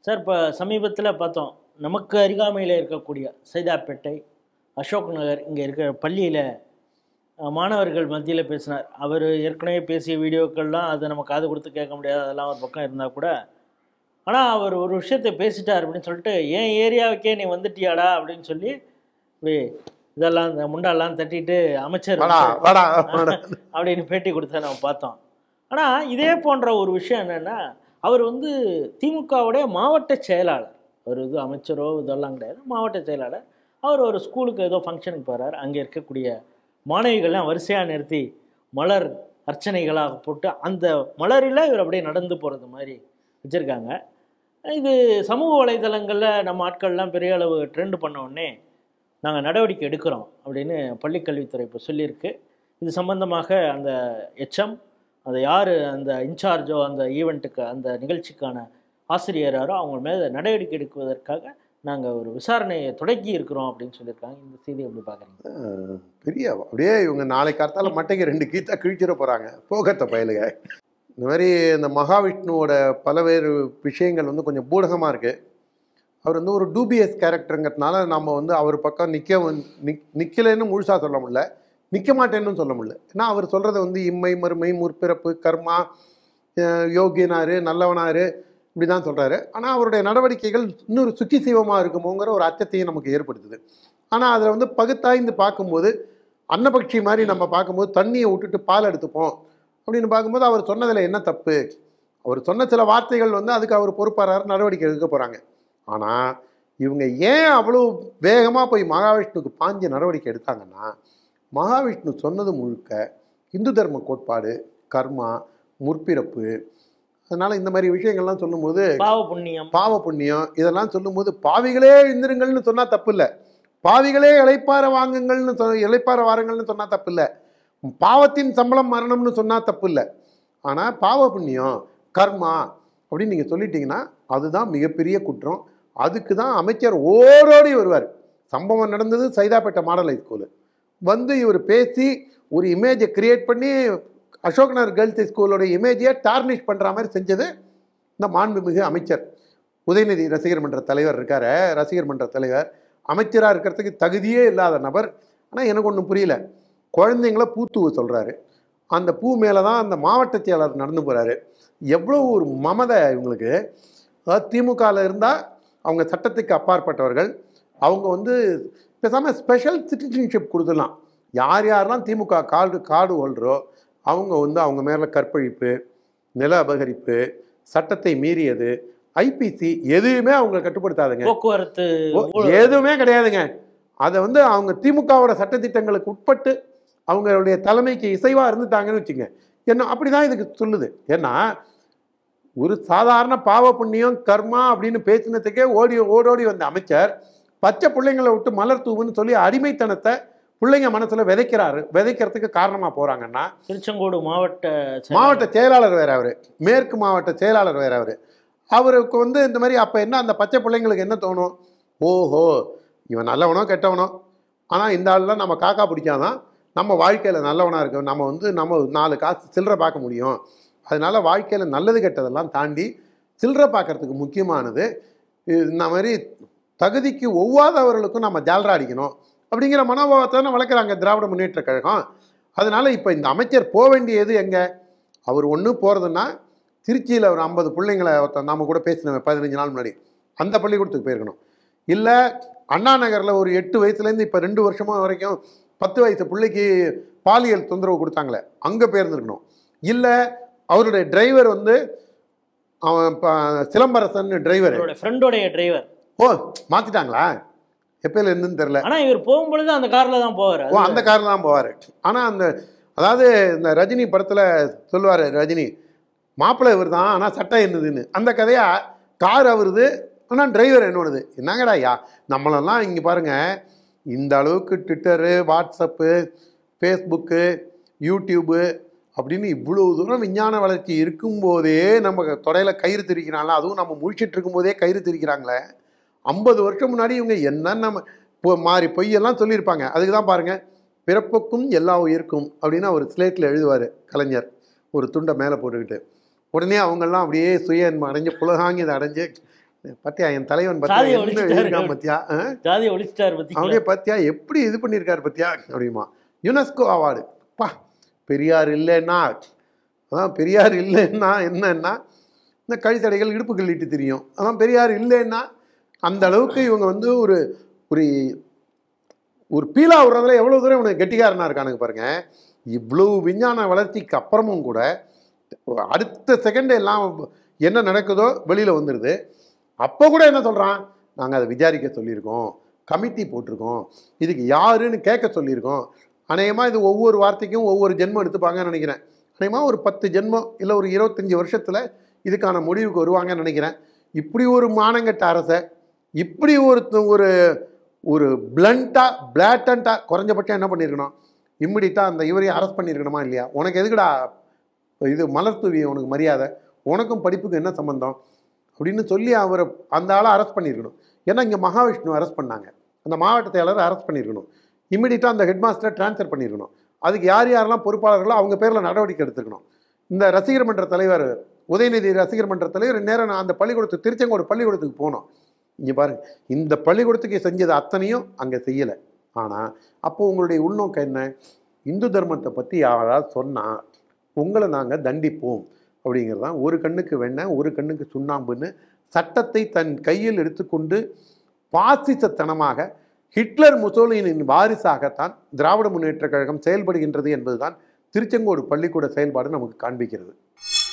Sir இப்போ சமீபத்தில் பார்த்தோம், நமக்கு அருகாமையில் இருக்கக்கூடிய சைதாப்பேட்டை, அசோக் நகர் இங்கே இருக்கிற பள்ளியில் மாணவர்கள் மத்தியில் பேசினார். அவர் ஏற்கனவே பேசிய வீடியோக்கள்லாம் அதை நம்ம காது கொடுத்து கேட்க முடியாது, அதெல்லாம் ஒரு பக்கம் இருந்தால் கூட, ஆனால் அவர் ஒரு விஷயத்தை பேசிட்டார் அப்படின்னு சொல்லிட்டு, ஏன் ஏரியாவுக்கே நீ வந்துட்டியாடா அப்படின்னு சொல்லி இதெல்லாம் இந்த முண்டாலாம் தட்டிட்டு அமைச்சர் அப்படின்னு பேட்டி கொடுத்த நம்ம பார்த்தோம். ஆனால் இதே போன்ற ஒரு விஷயம் என்னென்னா, அவர் வந்து திமுகவுடைய மாவட்ட செயலாளர், ஒரு இது அமைச்சரோ இதெல்லாம் கிடையாது, மாவட்ட செயலாளர். அவர் ஒரு ஸ்கூலுக்கு ஏதோ ஃபங்க்ஷனுக்கு போகிறார். அங்கே இருக்கக்கூடிய மாணவிகள்லாம் வரிசையாக நிறுத்தி மலர் அர்ச்சனைகளாக போட்டு அந்த மலரில் இவர் அப்படியே நடந்து போகிறது மாதிரி வச்சுருக்காங்க. இது சமூக வலைதளங்களில் நம்ம ஆட்கள்லாம் பெரிய அளவு ட்ரெண்ட் பண்ண உடனே நாங்கள் நடவடிக்கை எடுக்கிறோம் அப்படின்னு பள்ளிக்கல்வித்துறை இப்போ சொல்லியிருக்கு. இது சம்பந்தமாக அந்த எச்எம், அதை யார் அந்த இன்சார்ஜோ அந்த ஈவெண்ட்டுக்கு அந்த நிகழ்ச்சிக்கான ஆசிரியராரோ அவங்க மேலே நடவடிக்கை எடுக்குவதற்காக நாங்கள் ஒரு விசாரணையை தொடங்கி இருக்கிறோம் அப்படின்னு சொல்லியிருக்காங்க. இந்த செய்தி எப்படி பார்க்குறீங்க? பெரிய அப்படியே இவங்க நாளைக்கு காலத்தால மட்டைக்கு 2 கீத்தா கிழிச்சிட போகிறாங்க போகத்த பயலுக. இந்த மாதிரி இந்த மகாவிஷ்ணுவோட பல்வேறு விஷயங்கள் வந்து கொஞ்சம் பூடகமாக இருக்குது. அவர் வந்து ஒரு டூபியஸ் கேரக்டருங்கிறதுனால நம்ம வந்து அவர் பக்கம் நிற்கலைன்னு முழுசாக சொல்ல முடியல, நிற்க மாட்டேன்னு சொல்ல முடியல. ஏன்னா அவர் சொல்கிறத வந்து இம்மை மறுமை முற்பிறப்பு கர்மா யோகியனாரு நல்லவனாரு இப்படி தான் சொல்கிறாரு. ஆனால் அவருடைய நடவடிக்கைகள் இன்னொரு சுக்கி சீவமாக இருக்குமோங்கிற ஒரு அச்சத்தையும் நமக்கு ஏற்படுத்துது. ஆனால் அதில் வந்து பகுத்தாய்ந்து பார்க்கும்போது அன்னபக்ஷி மாதிரி நம்ம பார்க்கும்போது தண்ணியை விட்டுட்டு பால் எடுத்துப்போம் அப்படின்னு பார்க்கும்போது அவர் சொன்னதில் என்ன தப்பு? அவர் சொன்ன சில வார்த்தைகள் வந்து அதுக்கு அவர் பொறுப்பாளர் நடவடிக்கை எடுக்க போகிறாங்க. ஆனால் இவங்க ஏன் அவ்வளோ வேகமாக போய் மகாவிஷ்ணுக்கு பாஞ்ச நடவடிக்கை எடுத்தாங்கன்னா, மகாவிஷ்ணு சொன்னது முழுக்க இந்து தர்ம கோட்பாடு, கர்மா, முற்பிறப்பு. அதனால் இந்த மாதிரி விஷயங்கள்லாம் சொல்லும்போது பாவ புண்ணியம் இதெல்லாம் சொல்லும்போது பாவிகளே எழுந்திருங்கள்னு சொன்னால் தப்பு இல்லை, பாவிகளே இளைப்பாற வாருங்கள்னு சொன்னால் தப்பு இல்லை, பாவத்தின் சம்பளம் மரணம்னு சொன்னால் தப்பு இல்லை. ஆனால் பாவ புண்ணியம் கர்மா அப்படின்னு நீங்கள் சொல்லிட்டீங்கன்னா அதுதான் மிகப்பெரிய குற்றம். அதுக்கு தான் அமைச்சர் ஓடோடி வருவார். சம்பவம் நடந்தது சைதாப்பேட்டை மாடல் ஹைஸ்கூலு. வந்து இவர் பேசி ஒரு இமேஜை கிரியேட் பண்ணி அசோக் நகர் கேர்ள்ஸ் ஸ்கூலோட இமேஜையை டார்னிஷ் பண்ணுற மாதிரி செஞ்சது இந்த மாண்புமிகு அமைச்சர். உதயநிதி ரசிகர் மன்ற தலைவர் இருக்கார், ரசிகர் மன்ற தலைவர், அமைச்சராக இருக்கிறதுக்கு தகுதியே இல்லாத நபர். ஆனால் எனக்கு ஒன்றும் புரியல, குழந்தைங்கள பூத்துவ சொல்கிறாரு, அந்த பூ மேலே தான் அந்த மாவட்ட செயலாளர் நடந்து போகிறாரு. எவ்வளோ ஒரு மமதை இவங்களுக்கு. அதாவது திமுகவில் இருந்தால் அவங்க சட்டத்துக்கு அப்பாற்பட்டவர்கள், அவங்க வந்து பேசாமல் ஸ்பெஷல் சிட்டிசன்ஷிப் கொடுத்துடலாம். யார் யாரெல்லாம் திமுக காடு ஹோல்டரோ அவங்க வந்து அவங்க மேலே கற்பழிப்பு, நில அபகரிப்பு, சட்டத்தை மீறியது, ஐபிசி எதுவுமே அவங்க கட்டுப்படுத்தாதுங்க, போக்குவரத்து எதுவுமே கிடையாதுங்க. அதை வந்து அவங்க திமுகவோட சட்டத்திட்டங்களுக்கு உட்பட்டு அவங்களுடைய தலைமைக்கு இசைவாக இருந்துட்டாங்கன்னு வச்சுங்க. என்ன அப்படி தான் இதுக்கு சொல்லுது. ஏன்னா ஒரு சாதாரண பாவ புண்ணியம் கர்மா அப்படின்னு பேசினதுக்கே ஓடோடி வந்த அமைச்சர் பச்சை பிள்ளைங்களை விட்டு மலர் தூவுன்னு சொல்லி அடிமைத்தனத்தை பிள்ளைங்க மனசுல விதைக்கிறதுக்கு காரணமா போறாங்கன்னா, திருச்செங்கோடு மாவட்ட செயலாளர் வேற அவரு, மேற்கு மாவட்ட செயலாளர் வேற அவருக்கு வந்து இந்த மாதிரி அப்ப என்ன அந்த பச்சை பிள்ளைங்களுக்கு என்ன தோணும்? ஓஹோ இவன் நல்லவனோ கெட்டவனோ, ஆனா இந்த ஆள்லாம் நம்ம காக்கா பிடிக்காதான் நம்ம வாழ்க்கையில நல்லவனா இருக்க, நம்ம வந்து நம்ம 4 காசு சில்லறை பார்க்க முடியும். அதனால வாழ்க்கையில் நல்லது கெட்டதெல்லாம் தாண்டி சில்லறை பார்க்கறதுக்கு முக்கியமானது இந்த மாதிரி தகுதிக்கு ஒவ்வாதவர்களுக்கும் நம்ம ஜால்ரா அடிக்கணும் அப்படிங்கிற மனோபாவத்தை தான் வளர்க்குறாங்க திராவிட முன்னேற்ற கழகம். அதனால இப்போ இந்த அமைச்சர் போக வேண்டியது எங்கே? அவர் ஒன்று போகிறதுன்னா திருச்சியில் ஒரு 50 பிள்ளைங்களை நாம் கூட பேசினோம் 15 நாள் முன்னாடி, அந்த பள்ளிக்கூடத்துக்கு போயிருக்கணும். இல்லை அண்ணா நகரில் ஒரு 8 வயசுலேருந்து இப்போ 2 வருஷமாக வரைக்கும் 10 வயசு பிள்ளைக்கு பாலியல் தொந்தரவு கொடுத்தாங்களே அங்கே போயிருந்துருக்கணும். இல்லை அவருடைய டிரைவர் வந்து அவன் சிலம்பரசன் டிரைவர், ஃப்ரெண்டோடைய டிரைவர். ஓ மாத்திட்டாங்களா? எப்பயில இருந்துன்னு தெரியல. ஆனால் இவர் போகும்பொழுது அந்த காரில் தான் போவார். ஓ அந்த காரில் தான் போவார். ஆனால் அந்த அதாவது இந்த ரஜினி படத்தில் சொல்லுவார், ரஜினி மாப்பிள்ளை இவர் தான் ஆனால் சட்டை என்னதுன்னு, அந்த கதையா கார் அவருது ஆனால் டிரைவர் என்னோடது. என்னங்கடா ஐயா நம்மளெல்லாம் இங்கே பாருங்கள், இந்த அளவுக்கு ட்விட்டரு, வாட்ஸ்அப்பு, ஃபேஸ்புக்கு, யூடியூப்பு அப்படின்னு இவ்வளோ தூரம் விஞ்ஞான வளர்ச்சி இருக்கும்போதே நம்ம தொடையில் கயிறு திரிக்கிறாங்களா? அதுவும் நம்ம முழிச்சிட்டு இருக்கும்போதே கயிறு திரிக்கிறாங்களே. 50 வருஷம் முன்னாடி இவங்க என்ன நம்ம மாறி பொய்யெல்லாம் சொல்லியிருப்பாங்க. அதுக்கு தான் பாருங்கள், பிறப்புக்கும் எல்லா உயிருக்கும் அப்படின்னு அவர் ஸ்லேட்டில் எழுதுவார் கலைஞர், ஒரு துண்டை மேலே போட்டுக்கிட்டு. உடனே அவங்கெல்லாம் அப்படியே சுய அடைஞ்சு புலகாங்கி இதை அடைஞ்சு பத்தியா என் தலைவன் சாதியை பத்தியா என்ன ஒழிச்சிட்டாரு. எழுதியிருக்கான் பத்தியா, ஜாதியை ஒழிச்சிட்டாரு பத்தி. அப்படியே பத்தியா எப்படி இது பண்ணியிருக்காரு பத்தியா அப்படிமா. யுனெஸ்கோ அவார்டு பா. பெரியார் இல்லைன்னா, அதான் பெரியார் இல்லைன்னா என்னன்னா இந்த கழித்தடைகள் இடுப்பு கிள்ளிட்டு தெரியும். அதான் பெரியார் இல்லைன்னா அந்த அளவுக்கு இவங்க வந்து ஒரு ஒரு ஒரு பீலா விடுறதுல எவ்வளோ தூரம் இவனுக்கு கெட்டிக்காரனா இருக்கானுங்க பாருங்க. இவ்வளவு விஞ்ஞான வளர்ச்சிக்கு அப்புறமும் கூட அடுத்த செகண்ட் எல்லாம் என்ன நடக்குதோ வெளியில் வந்துடுது. அப்போ கூட என்ன சொல்கிறான், நாங்கள் அதை விசாரிக்க சொல்லியிருக்கோம், கமிட்டி போட்டிருக்கோம், இதுக்கு யாருன்னு கேட்க சொல்லியிருக்கோம். அநேகமாக இது ஒவ்வொரு வார்த்தைக்கும் ஒவ்வொரு ஜென்மம் எடுத்துப்பாங்கன்னு நினைக்கிறேன். அநேகமாக ஒரு 10 ஜென்மம் இல்லை ஒரு 25 வருஷத்தில் இதுக்கான முடிவுக்கு வருவாங்கன்னு நினைக்கிறேன். இப்படி ஒரு மானங்கட்ட அரசை இப்படி ஒரு ஒரு பிளாட்டண்ட்டாக குறைஞ்சபட்சம் என்ன பண்ணியிருக்கணும், இம்மிடியட்டாக அந்த இவரையும் அரெஸ்ட் பண்ணியிருக்கணுமா இல்லையா? உனக்கு எதுக்குடா இது மலர் தூவி, உனக்கு மரியாதை, உனக்கும் படிப்புக்கு என்ன சம்பந்தம் அப்படின்னு சொல்லி அவரை அந்த ஆளை அரெஸ்ட் பண்ணியிருக்கணும். ஏன்னா இங்கே மகாவிஷ்ணு அரெஸ்ட் பண்ணாங்க, அந்த மாவட்ட செயலரை அரெஸ்ட் பண்ணியிருக்கணும். இம்மிடியட்டாக அந்த ஹெட் மாஸ்டரை ட்ரான்ஸ்ஃபர் பண்ணியிருக்கணும். அதுக்கு யார் யாரெல்லாம் பொறுப்பாளர்களோ அவங்க பேரில் நடவடிக்கை எடுத்துக்கணும். இந்த ரசிகர் மன்ற தலைவர் உதயநிதி ரசிகர் மன்ற தலைவர் நேரம் அந்த பள்ளிக்கூடத்துக்கு திருச்செங்கோடு பள்ளிக்கூடத்துக்கு போனோம். இங்கே பாருங்க, இந்த பள்ளிக்கூடத்துக்கு செஞ்சது அத்தனையும் அங்கே செய்யலை. ஆனால் அப்போ உங்களுடைய உள்நோக்கம் என்ன? இந்து தர்மத்தை பற்றி யாராவது சொன்னால் உங்களை நாங்கள் தண்டிப்போம் அப்படிங்கிறதான். ஒரு கண்ணுக்கு வெண்ணெய் ஒரு கண்ணுக்கு சுண்ணாம்புன்னு சட்டத்தை தன் கையில் எடுத்துக்கொண்டு பாசிசத்தனமாக ஹிட்லர் முசோலினின் வாரிசாகத்தான் திராவிட முன்னேற்றக் கழகம் செயல்படுகின்றது என்பதுதான் திருச்செங்கோடு பள்ளிக்கூட செயல்பாடு நமக்கு காண்பிக்கிறது.